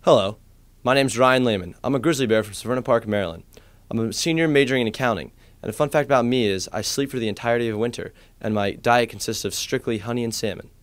Hello, my name's Ryan Lamon. I'm a grizzly bear from Severna Park, Maryland. I'm a senior majoring in accounting, and a fun fact about me is I sleep for the entirety of winter, and my diet consists of strictly honey and salmon.